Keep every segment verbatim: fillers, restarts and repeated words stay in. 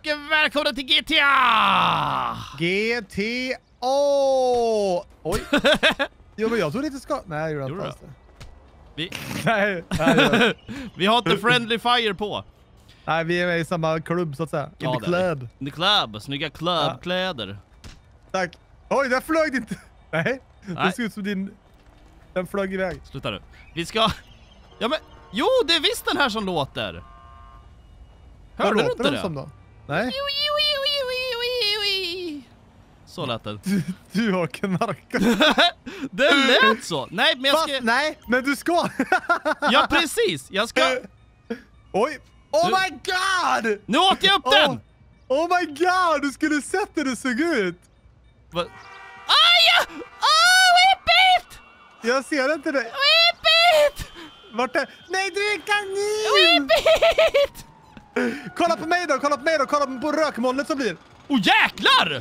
och välkomna till G T A! G T A! Oj. Jo, men jag tror inte ska... Nej, jag gjorde inte. Vi... nej, nej vi har inte friendly fire på. Nej, vi är med i samma klubb så att säga. In ja, the club. In the club. Snygga klubbkläder. Ja. Tack. Oj, den flög inte. Nej, nej. Det ser ut som din... Den flög iväg. Sluta nu. Vi ska... Ja, men... Jo, det är visst den här som låter. Hörde du inte det? Som då? Nej. Så lät det. Du, du har knarkat. Det lät så. Nej, men jag ska... Fast, nej, men du ska. Ja, precis. Jag ska... Oj. Oh my god! Nu åt jag upp den! Oh, oh my god, du skulle sett hur det såg ut. Va? Aj! Åh, whip it! Jag ser inte det. Whip it! Vart är... Nej, du är kanin! Whip it! Kolla på mig då, kolla på mig då, kolla på rökmolnet som blir. Åh, oh, jäklar!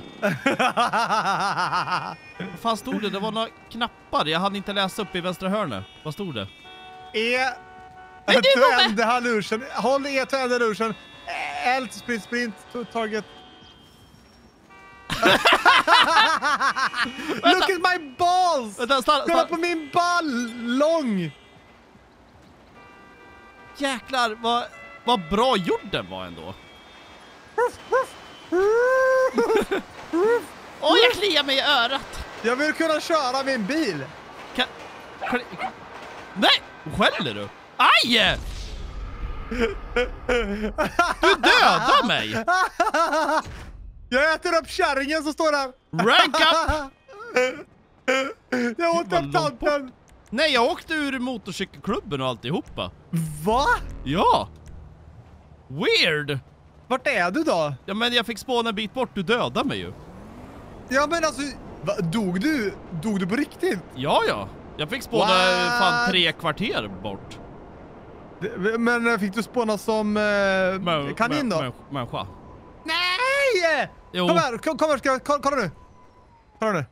Vad fan stod det? Det var några knappar. Jag hade inte läst upp i vänstra hörnet. Vad stod det? E... Trend hallusion. Håll E trend hallusion. L sprint sprint target. Look at my balls! Vänta, stanna, kolla på min ball! Lång! Jäklar, vad, vad bra gjord den var ändå. Åh, oh, jag kliar mig i örat. Jag vill kunna köra min bil. Kan... Nej, skäller du? Aj! Du dödar mig. Jag äter upp kärringen som står där. Rank up. Jag åt upp tanten. Nej, jag åkte ur motorcykelklubben och alltihopa. Va? Ja. Weird. Vart är du då? Ja, men jag fick spåna en bit bort. Du dödade mig ju. Ja, men alltså, va, dog du? Dog du på riktigt? Ja, ja. Jag fick spåna What? fan tre kvarter bort. Det, men fick du spåna som eh, Mä, kanin då? Mä, människa. Nej! Jo. Kom här, kom, kom här, ska, kolla, kolla nu. Kolla nu.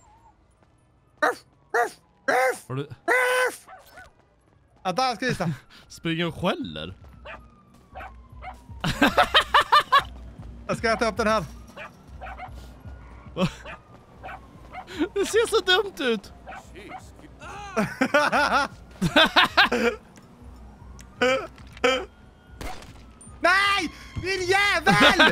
Har du... Vänta, jag ska visa. Springer och skäller. Jag ska äta upp den här. Det ser så dumt ut. Nej! Din jävel!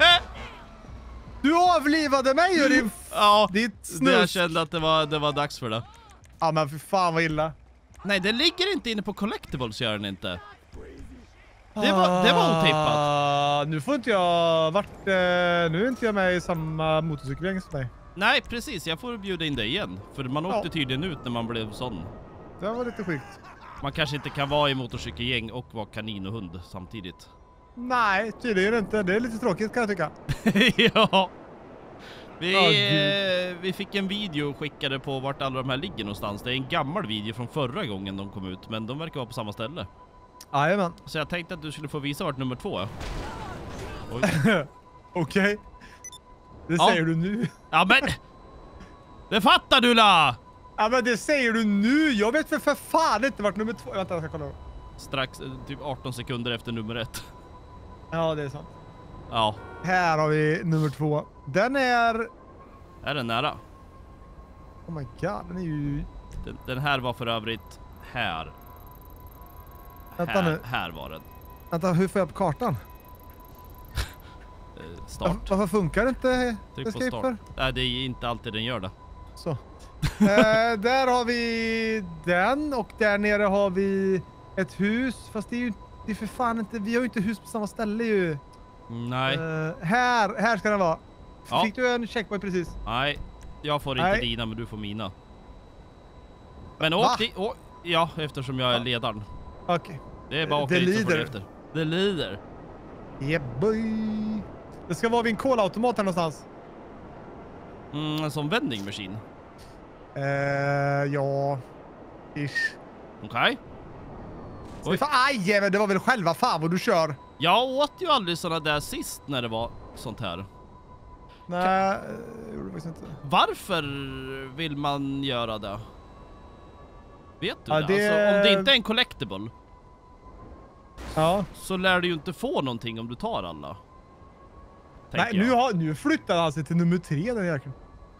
Du avlivade mig och din... Ja, ditt snus. jag kände att det var, det var dags för det. Ja, men för fan vad illa. Nej, det ligger inte inne på collectibles, gör den inte. Det var, det var otippat. Ah, nu får inte jag vart... Eh, nu är inte jag med i samma motorcykelgäng som dig. Nej, precis. Jag får bjuda in dig igen. För man åkte ja. tydligen ut när man blev sån. Det var lite sjukt. Man kanske inte kan vara i motorcykelgäng och vara kanin och hund samtidigt. Nej, tydligen inte. Det är lite tråkigt kan jag tycka. Ja. Vi, oh, eh, vi fick en video skickade på vart alla de här ligger någonstans. Det är en gammal video från förra gången de kom ut. Men de verkar vara på samma ställe. Jajamän. Så jag tänkte att du skulle få visa vart nummer två är. Okej. Okay. Det ja. säger du nu. Ja, men... Det fattar du la! Ja, men det säger du nu. Jag vet för, för fan inte vart nummer två... Vänta, jag ska kolla. Strax, typ arton sekunder efter nummer ett. Ja, det är sant. Ja. Här har vi nummer två. Den är... Är den nära? Oh my god, den är ju... Den, den här var för övrigt här. Vänta här, nu. Här var den. Vänta, hur får jag på kartan? Start. Varför, varför funkar det inte? Tryck på start. Nej, det är inte alltid den gör det. Så. eh, där har vi den och där nere har vi ett hus. Fast det är ju det är för fan inte... Vi har ju inte hus på samma ställe ju. Nej. Eh, här, här ska den vara. Ja. Fick du en checkpoint precis? Nej, jag får Nej. inte dina men du får mina. Men åk di- å- ja, eftersom jag är ledaren. Okej. Okay. Det är bara att åka Det dit så får du lider. efter. Det lider. Yeah boy. Det ska vara vid en kolautomat här någonstans. Mm, som vending machine. Eh, ja. Ish. Okej. Okay. Aj, men det var väl själva fan vad du kör. Jag åt ju aldrig såna där sist när det var sånt här. Nej, jag gjorde det faktiskt inte. Varför vill man göra det? Vet du ja, det? det? Alltså, om det inte är en collectible. Ja. Så lär du ju inte få någonting om du tar alla. Nej, jag. nu, har, nu flyttar han sig till nummer tre, den jäkeln.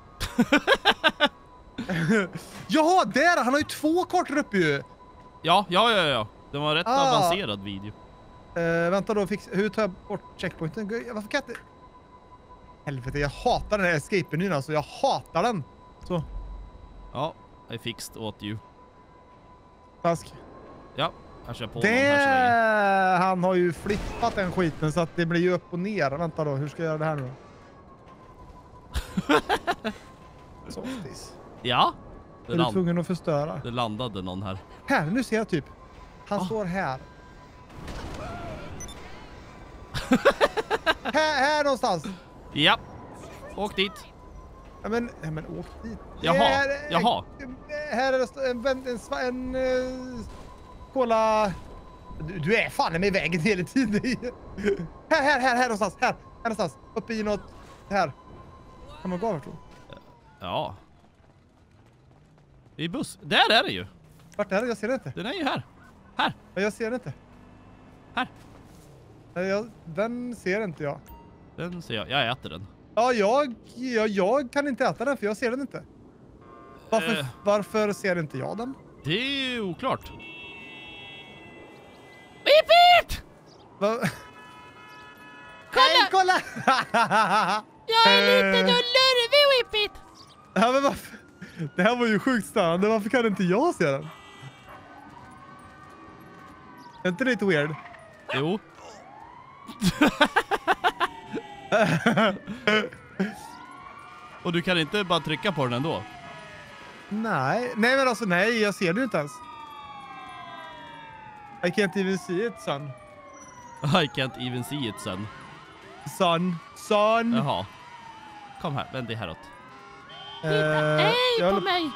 Jaha, där! Han har ju två kartor uppe ju. Ja, ja, ja, ja. Det var en rätt Ah. avancerad video. Uh, vänta då, fix, hur tar jag bort checkpointen? Varför kan jag inte... Helvete, jag hatar den här escape-menyn alltså. Jag hatar den. Så. Ja, I fixed åt you. Task. Ja, jag kör på honom här så länge. Det... Han har ju flippat den skiten så att det blir ju upp och ner. Vänta då, hur ska jag göra det här nu då? Softis. Ja. Det, Är du land tvungen att förstöra? det landade någon här. Här, nu ser jag typ. Han Ah. står här. här. Här någonstans. Ja. Åk dit. Ja men, ja, men åk dit. Jaha, Här, jaha. Här är det en, en, en, en, en uh, kola... Du, du är fan med vägen hela tiden. här, här, här, här någonstans. Här, här någonstans. Uppe i något... Här. Kan man gå över, tror jag. Ja. I buss. Där är det ju. Vart är det? Jag ser det inte. Den är ju här. Här. Ja, jag ser det inte. Här. Ja, jag, den ser inte jag. Den ser jag. Jag äter den. Ja, jag, jag, jag kan inte äta den för jag ser den inte. Varför, Eh. varför ser inte jag den? Det är oklart. Whippet! Va? Kolla! Nej, kolla! Jag är lite Eh. lurvig, Whippet! Ja, men varför? Det här var ju sjukt störande. Varför kan inte jag se den? Är inte det lite weird? Jo. Och du kan inte bara trycka på den ändå? Nej, nej men alltså nej, jag ser det inte ens. I can't even see it, son. I can't even see it sen. Son, son. Jaha. Kom här, vänd dig häråt. Eh, Hej jag på håller- mig!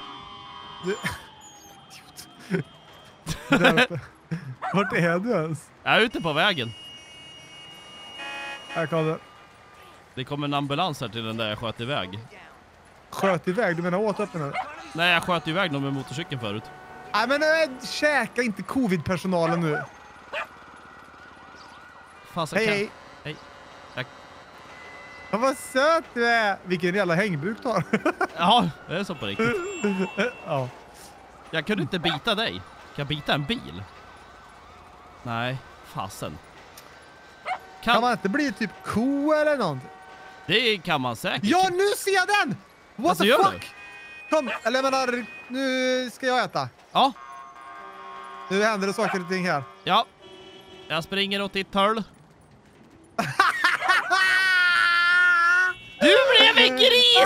Där uppe. Vart är du ens? Jag är ute på vägen. Här kommer. Det kommer en ambulans här till den där jag sköt iväg. Sköt iväg, du menar åt upp den här? Nej, jag sköt iväg någon med motorcykeln förut. Nej men äh, käka inte covid-personalen nu. Fan, så Hej kan... hej. Hej. Jag... Ja, vad söt du är. Vilken jävla hängbuk du har. Ja, det är så på riktigt. Ja. Jag kunde inte bita dig. Kan jag bita en bil? Nej, fasen. Kan... Kan man inte bli typ ko eller någonting? Det kan man säkert. Ja, nu ser jag den! What Alltså, the gör fuck? Kom, eller jag menar, nu ska jag äta. Ja, Nu händer det saker och ting här. ja. Jag springer åt ditt håll. Du blev en gris!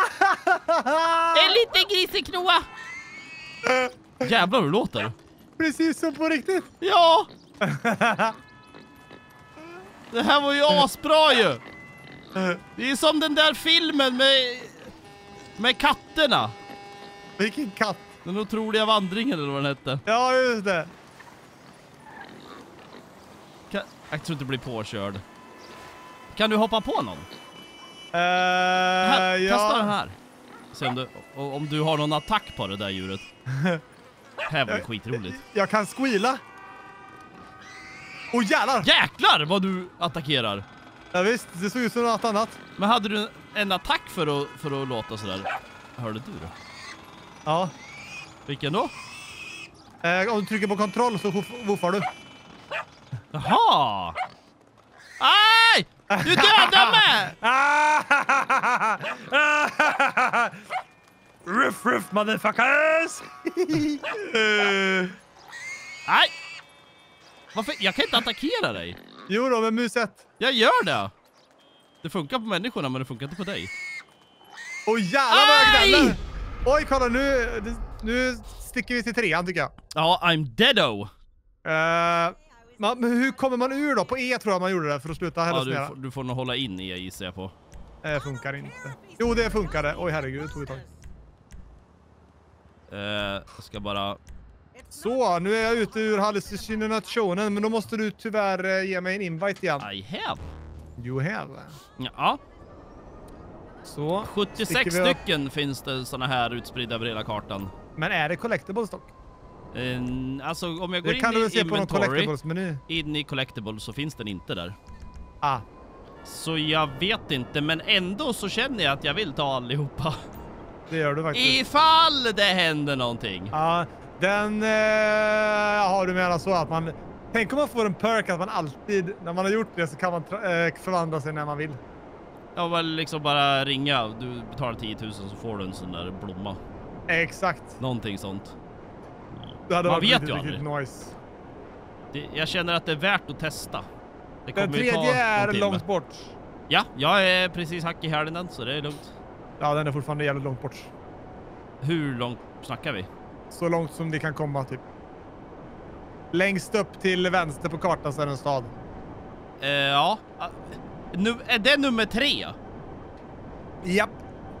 En liten griseknoa! Jävlar hur det låter. Precis som på riktigt. Ja! Det här var ju asbra ju! Det är som den där filmen med med katterna. Vilken katt. Den otroliga vandringen eller vad den hette. Ja, just det. Kan... Jag tror inte bli påkörd. Kan du hoppa på någon? Uh, Här, ja. Testa den här. Se om du, o- om du har någon attack på det där djuret. Det här var ju skitroligt. Jag kan squeala. Åh oh, jävlar! Jäklar vad du attackerar! Ja, visst, det såg ut som något annat. Men hade du en attack för att, för att låta sådär? Hörde du det? Ja. Vilken då? Eh, om du trycker på kontroll så woff- woffar du. Jaha! Aj! Du dödade mig! Ruff, ruff, motherfuckers! Nej! Varför? Jag kan inte attackera dig. Jo då, med mus ett. Jag gör det! Det funkar på människorna men det funkar inte på dig. Åh jävlar vad jag Aj! gnäller! Oj, kolla nu, nu sticker vi till trean tycker jag. Ja, I'm deado! Uh, man, men hur kommer man ur då? På E tror jag man gjorde det för att sluta Ja, du, hallucinera. får- du får nog hålla in i gissar jag på. Det funkar inte. Jo, det funkade. Oj herregud, det tog ett tag. Eh, jag ska bara... Så, nu är jag ute ur hallucinationen, men då måste du tyvärr eh, ge mig en invite igen. I have. You have. Ja, Så. sjuttiosex sticker vi upp. stycken finns det såna här utspridda över hela kartan. Men är det collectibles dock? Eh, alltså om jag går Det in kan du väl i se på någon inventory, collectibles-meny? in i collectibles så finns den inte där. Ah. Så jag vet inte, men ändå så känner jag att jag vill ta allihopa. Det gör du faktiskt. Ifall det händer någonting. Ja, den... Eh, ja, du menar så att man... Tänk om man får en perk att man alltid, när man har gjort det så kan man eh, förvandla sig när man vill. Jag vill liksom bara ringa. Du betalar tio tusen så får du en sån där blomma. Exakt. Någonting sånt. Det hade Man varit vet riktigt, ju riktigt aldrig. nice. Det, jag känner att det är värt att testa. Det Den kommer ju ta tredje är någon timme. långt bort. Ja, jag är precis hack i hälen den, så det är lugnt. Ja, den är fortfarande jävligt långt bort. Hur långt snackar vi? Så långt som det kan komma, typ. Längst upp till vänster på kartan så är det en stad. Eh, ja. Nu, är det nummer tre? Japp.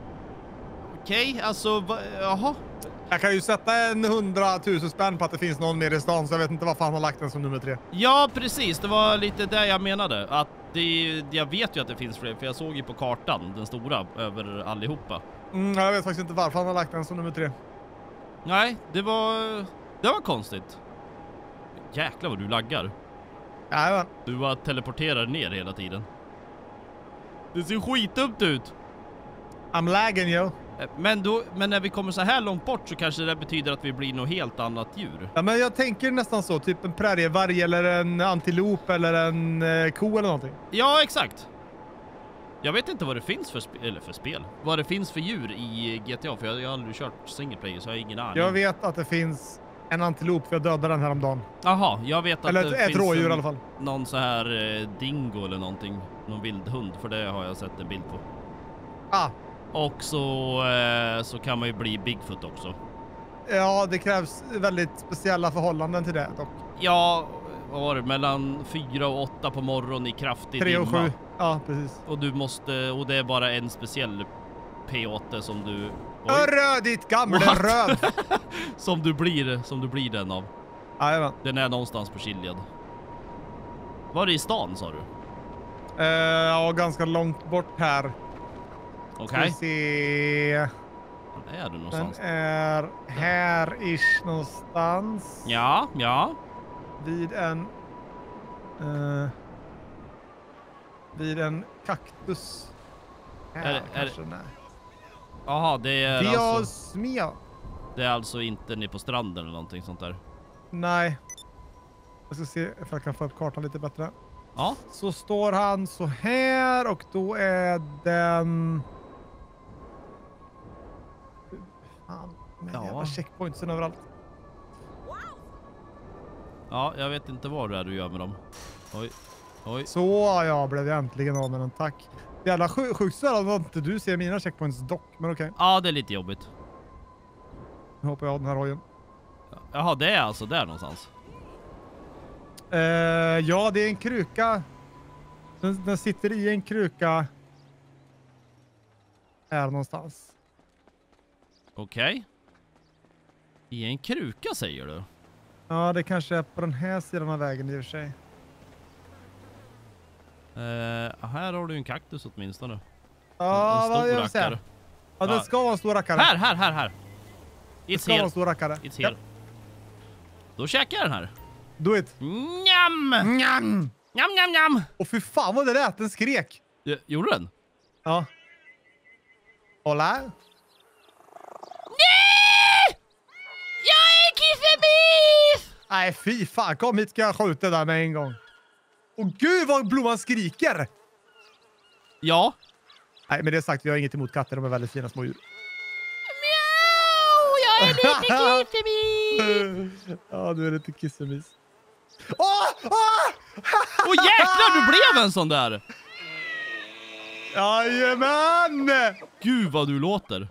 Okej, okay, alltså, va, jaha. Jag kan ju sätta en hundratusen spänn på att det finns någon mer i stan, så jag vet inte varför han har lagt den som nummer tre. Ja, precis. Det var lite det jag menade. Att det, jag vet ju att det finns fler, för jag såg ju på kartan, den stora, över allihopa. Mm, jag vet faktiskt inte varför han har lagt den som nummer tre. Nej, det var, det var konstigt. Jäklar vad du laggar. Jajamän. Du bara teleporterar ner hela tiden. Det ser skitupt ut. I'm lagging, yo. Men, då, men när vi kommer så här långt bort så kanske det betyder att vi blir något helt annat djur. Ja, men jag tänker nästan så. Typ en prärievarg eller en antilop eller en eh, ko eller någonting. Ja, exakt. Jag vet inte vad det finns för, spe eller för spel. Vad det finns för djur i G T A. För jag, jag har aldrig kört single player så jag har ingen aning. Jag vet att det finns en antilop, för jag dödade den här om dagen. Jaha, jag vet att eller det ett, ett finns rådjur en, i alla fall. någon så här eh, dingo eller någonting. Någon vildhund, för det har jag sett en bild på. Ah. Och så, eh, så kan man ju bli Bigfoot också. Ja, det krävs väldigt speciella förhållanden till det dock. Ja, vad var det? Mellan fyra och åtta på morgonen i kraftig Tre och dimma. sju. Ja, precis. Och du måste, och det är bara en speciell P åtta som du... Hörru, ditt gamla What? röd! som du blir, som du blir den av. Jajamän. Den är någonstans på Chiliad. Var det i stan, sa du? Uh, ja, ganska långt bort här. Okej. Okay. Se. Var är du någonstans? Den är här-ish någonstans. Ja, ja. Vid en... Uh, vid en kaktus. Här Är det- är kanske den är. Jaha, det är Dios alltså... mio. Det är alltså inte nere på stranden eller någonting sånt där. Nej. Jag ska se if jag kan få upp kartan lite bättre. Ja. Så står han så här och då är den... Fan, med Ja. jävla checkpointsen överallt. Ja, jag vet inte vad det är du gör med dem. Oj, oj. Så ja, blev jag äntligen av med den, tack. Jävla sjuk, sjukt så att inte du ser mina checkpoints dock, men okej. Okay. Ja, det är lite jobbigt. Nu hoppar jag av den här hojen. Jaha, det är alltså där någonstans. Uh, ja, det är en kruka. Den, den sitter i en kruka. Här någonstans. Okej. Okay. I en kruka säger du? Ja, det kanske är på den här sidan av vägen i och för sig. Uh, här har du en kaktus åtminstone. Ja, en vad stor jag vill säga. rackare. Ja, det Ja. ska vara en stor rackare. Här, här, här, här. Det It's ska vara en here. stor rackare. It's here. Då käkar jag den här. Do it. Njam! Njam! Njam, njam, njam! Och fy fan vad det lät, den skrek. Ja, gjorde den? Ja. Hola? Nej! Jag är kissebis! Nej, fy fan. Kom hit ska jag skjuta där med en gång. Och gud vad blomman skriker. Ja. Nej, men det är sagt, jag har inget emot katter. De är väldigt fina små djur. Mjau! Jag är lite kissebis! Ja, du är lite kissemis. Åh! Åh! Åh jäklar, du blev en sån där! Jajamän! Gud vad du låter.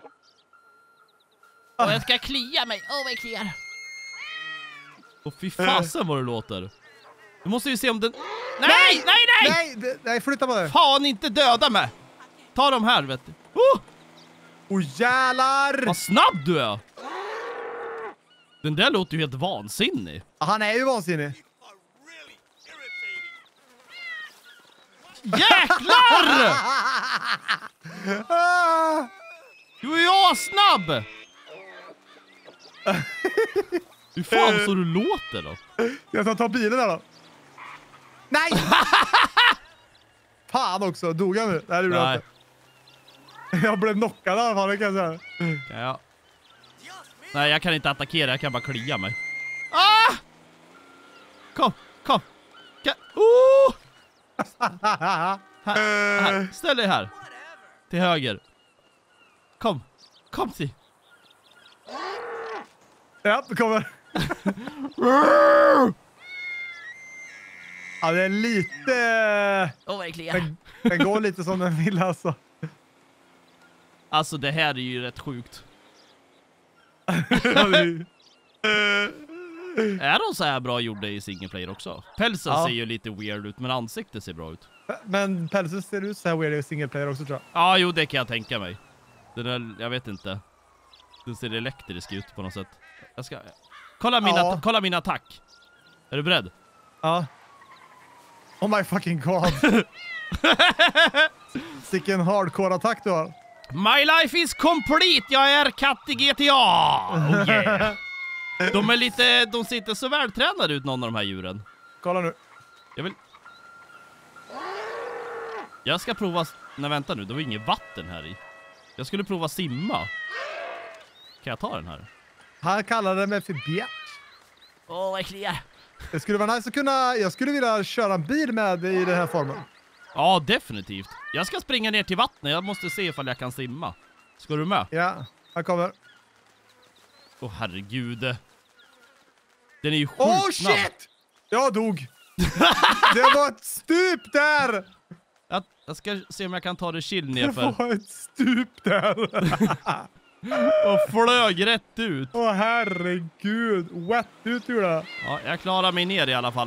Och jag ska klia mig. Åh, vad jag kliar. Och fy fasen vad du låter. Du måste ju se om den... Nej, nej, nej! Nej, det- nej, flytta på det. Fan, inte döda mig! Ta dem här, vet du. Oh! Åh, jävlar! Vad snabb du är! Den där låter ju helt vansinnig. Han är ju vansinnig. Jäklar! Ah! Du är ju snabb. Hur fan så du låter då? Jag ska ta bilen där då. Nej! Fan också, dog jag nu? Nej, det gjorde jag Nej. inte. Jag blev knockad i alla fall, det kan jag säga. Ja. Nej, jag kan inte attackera, jag kan bara klia mig. Ah! Kom, kom. Ka oh! Här, här. Ställ dig här. Till höger. Kom, kom till. Ja, det kommer. Ja, det är lite... Åh, verkligen. Den, den går lite som den vill alltså. Alltså det här är ju rätt sjukt. Är de så här bra gjorda i single player också? Pälsen Ja. ser ju lite weird ut, men ansiktet ser bra ut. Men pälsen ser ut så här weird i single player också, tror jag. Ja, jo, det kan jag tänka mig. Den där, jag vet inte. Den ser elektrisk ut på något sätt. Jag ska... Kolla min, Ja. att- kolla min attack. Är du beredd? Ja. Oh my fucking god. Vilken hardcore-attack du har. My life is complete! Jag är katt i G T A! Oh yeah. De är lite... De ser inte så vältränade ut, någon av de här djuren. Kolla nu. Jag vill... Jag ska prova... Nej, vänta nu. Det var inget vatten här i. Jag skulle prova simma. Kan jag ta den här? Han kallade mig för Bjärt. Åh, verkligen. Det skulle vara nice att kunna... Jag skulle vilja köra en bil med i den här formen. Ja, definitivt. Jag ska springa ner till vattnet. Jag måste se ifall jag kan simma. Ska du med? Ja, han kommer. Åh, oh, herregud. Den är ju sjukt Oh snabb. shit! Jag dog. Det var ett stup där! Jag, jag ska se om jag kan ta det chill Det nerför. var ett stup där. Och flög rätt ut. Åh oh, herregud. Wet ut ur det. Ja, jag klarar mig ner i alla fall.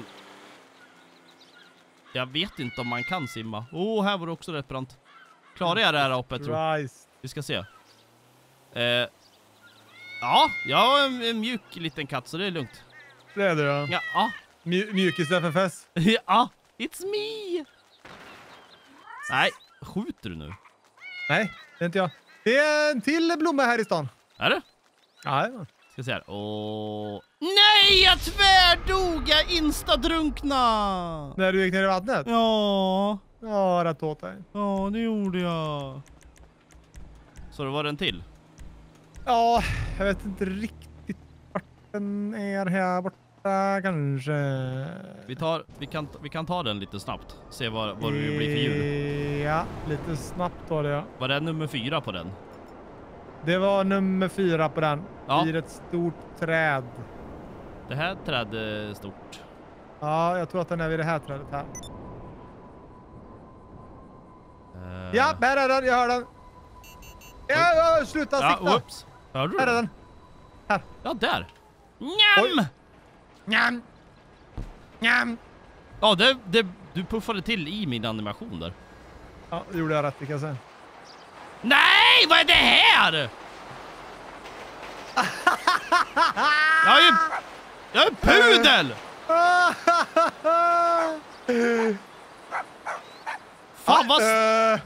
Jag vet inte om man kan simma. Åh, oh, här var det också rätt brant. Klarar jag det här uppe, tror jag. Christ. Vi ska se. Eh, ja, jag har en, en mjuk liten katt, så det är lugnt. Det är det, ja. Ja, ja. Mj- mjukis F F S. Ja, it's me! Nej, skjuter du nu? Nej, det är inte jag. Det är en till blomma här i stan. Är det? Ja, Ska se här. Åh... Nej, jag tvärdog! Jag instadrunkna! när du gick ner i vattnet. Ja, Ja, rätt åt dig. ja, det gjorde jag. Så det var den till? Ja, jag vet inte riktigt vart den är här borta kanske. Vi, tar, vi, kan, vi kan ta den lite snabbt. Se vad, vad det blir för djur. Ja, lite snabbt var det, ja. Var det nummer fyra på den? Det var nummer fyra på den. Ja. I ett stort träd. Det här trädet är stort. Ja, jag tror att den är vid det här trädet här. Uh, Ja, här är den. Jag hör den. Ja, ja, sluta ja, sikta. whoops. Hörde du Här är den? den. Ja, där. Njam! Njam. Njam. Ja, det, det, du puffade till i min animation där. Ja, det gjorde jag rätt, kan jag säga. Nej, vad är det här? Jag är ju... Jag är en pudel! Fan vad... Uh,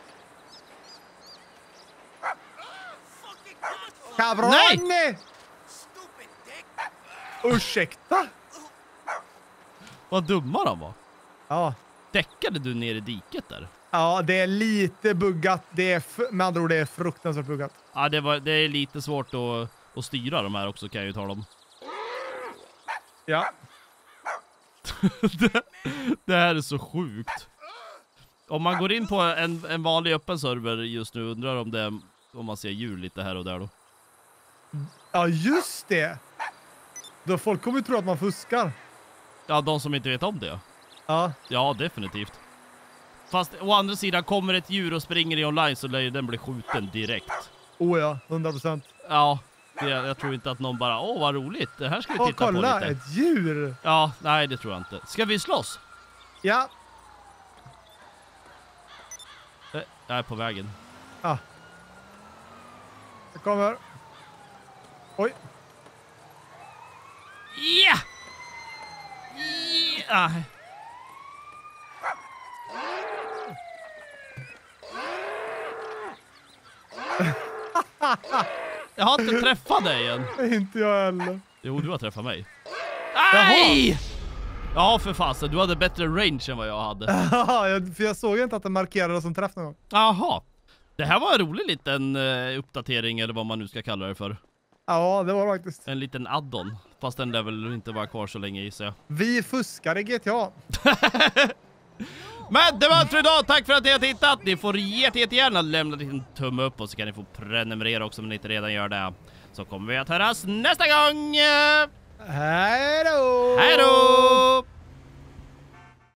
Cabroni! Nej! Ursäkta? Vad dumma de var. Ja. Däckade du ner i diket där? Ja, det är lite buggat. Det är f- med andra ord, det är fruktansvärt buggat. Ja, det, var, det är lite svårt att, att styra de här också, kan jag ju tala om. Ja. det, det här är så sjukt. Om man går in på en, en vanlig öppen server just nu, undrar om det om man ser djur lite här och där då. Ja, just det. Då folk kommer ju tro att man fuskar. Ja, de som inte vet om det. Ja. Ja, definitivt. Fast å andra sidan, kommer ett djur och springer i online så lär ju den bli skjuten direkt. Oh ja, hundra procent. Ja, det, jag tror inte att någon bara, åh vad roligt, det här ska vi Åh, titta kolla, på lite. ett djur. Ja, nej det tror jag inte. Ska vi slåss? Ja. Eh, Jag är på vägen. Ja. Det kommer. Oj. Ja! Ja! Jag har inte träffat dig än. Inte jag heller. Jo, du har träffat mig. Aj! Ja, för fasen. Du hade bättre range än vad jag hade. Ja, för jag såg ju inte att den markerade som träff någon gång. Jaha. Det här var en rolig liten uh, uppdatering, eller vad man nu ska kalla det för. Ja, det var faktiskt. En liten add-on. Fast den där väl inte vara kvar så länge, gissar jag. Vi fuskar i G T A. Men det var allt för idag. Tack för att ni har tittat. Ni får jätte, jättegärna lämna en tumme upp, och så kan ni få prenumerera också om ni inte redan gör det. Så kommer vi att höras nästa gång. Hej då! Hej då!